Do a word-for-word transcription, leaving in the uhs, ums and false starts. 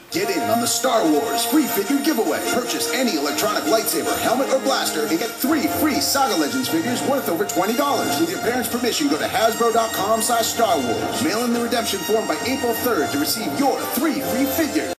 Get in on the Star Wars free figure giveaway. Purchase any electronic lightsaber, helmet, or blaster and get three free Saga Legends figures worth over twenty dollars. With your parents' permission, go to hasbro dot com slash Star Wars. Mail in the redemption form by April third to receive your three free figures.